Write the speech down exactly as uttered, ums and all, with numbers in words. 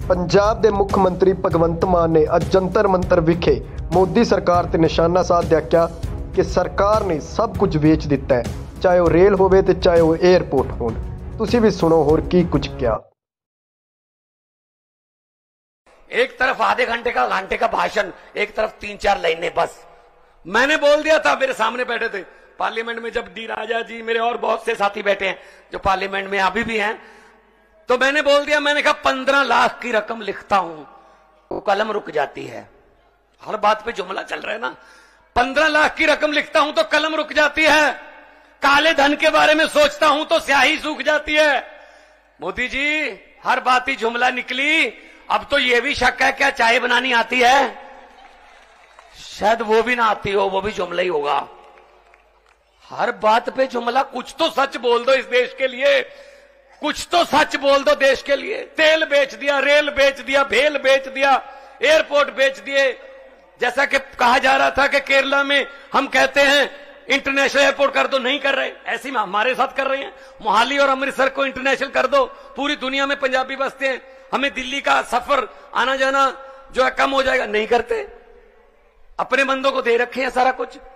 पंजाब के मुख्य मंत्री भगवंत मान ने अज जंतर मंतर विखे मोदी सरकार ते निशाना साध दिया कि सरकार ने सब कुछ वेच दिता है, चाहे वह रेल होवे ते चाहे वह एयरपोर्ट होन। तुसी भी सुनो होर की कुछ क्या। एक तरफ आधे घंटे का घंटे का भाषण, एक तरफ तीन चार लाइनें बस। मैंने बोल दिया था, मेरे सामने बैठे थे पार्लियामेंट में, जब डी राजा जी, मेरे और बहुत से साथी बैठे हैं जो पार्लियामेंट में अभी भी हैं, तो मैंने बोल दिया, मैंने कहा पंद्रह लाख की रकम लिखता हूं वो कलम रुक जाती है। हर बात पे जुमला चल रहा है ना, पंद्रह लाख की रकम लिखता हूं तो कलम रुक जाती है, काले धन के बारे में सोचता हूं तो स्याही सूख जाती है। मोदी जी हर बात ही जुमला निकली, अब तो यह भी शक है क्या चाय बनानी आती है? शायद वो भी ना आती हो, वो भी जुमला ही होगा। हर बात पे जुमला, कुछ तो सच बोल दो इस देश के लिए, कुछ तो सच बोल दो देश के लिए। तेल बेच दिया, रेल बेच दिया, भेल बेच दिया, एयरपोर्ट बेच दिए। जैसा कि कहा जा रहा था कि केरला में हम कहते हैं इंटरनेशनल एयरपोर्ट कर दो, नहीं कर रहे, ऐसी में हमारे साथ कर रहे हैं। मोहाली और अमृतसर को इंटरनेशनल कर दो, पूरी दुनिया में पंजाबी बसते हैं, हमें दिल्ली का सफर आना जाना जो है कम हो जाएगा, नहीं करते। अपने बंदों को दे रखे हैं सारा कुछ।